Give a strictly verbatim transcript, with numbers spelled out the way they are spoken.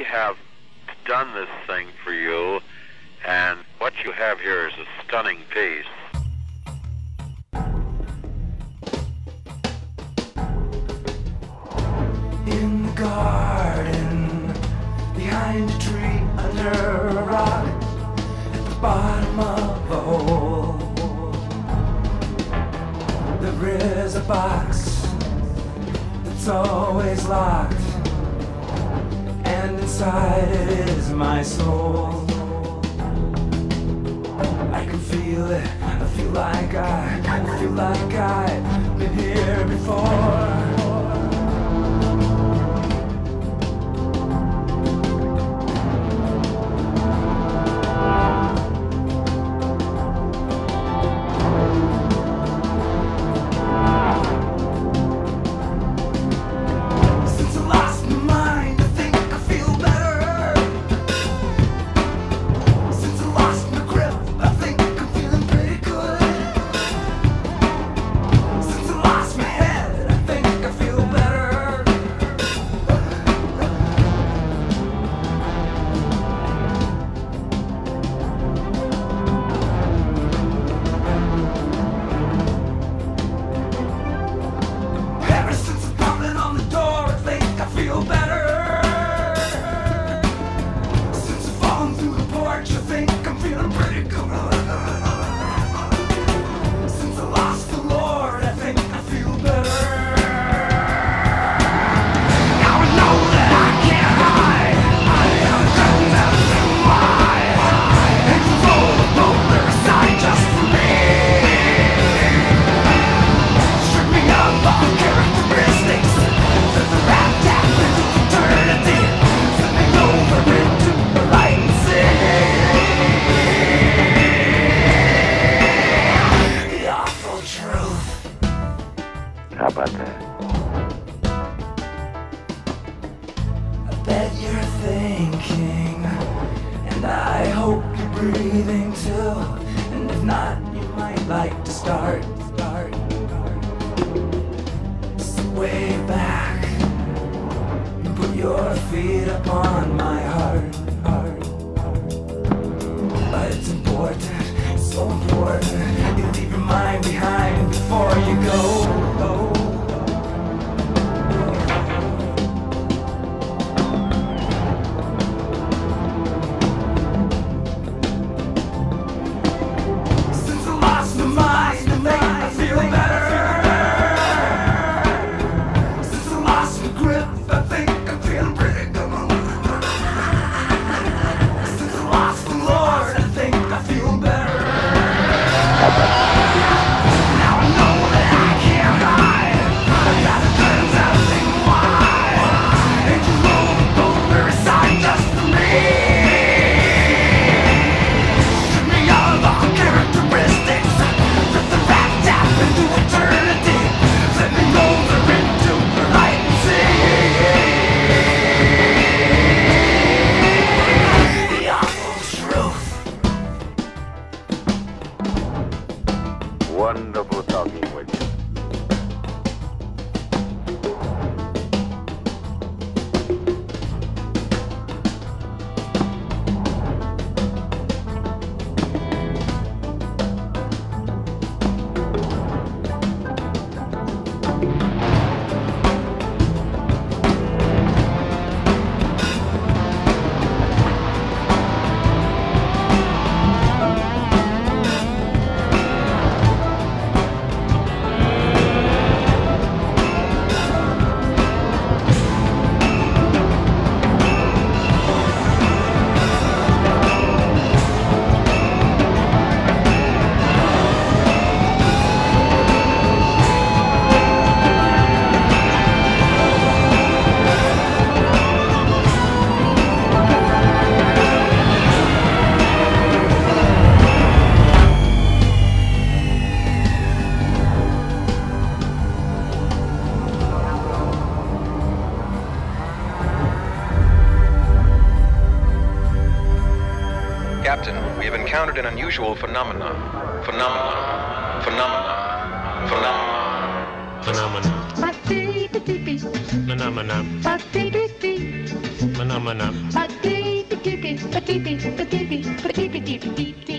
have done this thing for you, and what you have here is a stunning piece. In the garden, behind a tree, under a rock, at the bottom of a hole, there is a box that's always locked, and inside it is my soul. I can feel it, I feel like I, I feel like I've been here before. How about that? I bet you're thinking, and I hope you're breathing too. And if not, you might like to start, start, start. Way back, and put your feet upon my heart, heart, heart. But it's important, it's so important. You leave your mind behind before you go. go. Wonderful talking with you. Captain, we have encountered an unusual phenomenon. Phenomenon. Phenomenon. Phenomenon. Phenomenon. Phenomenon. Phenomenon. phenomena. A deep, deep, deep, deep, deep, deep, deep, deep, deep, deep.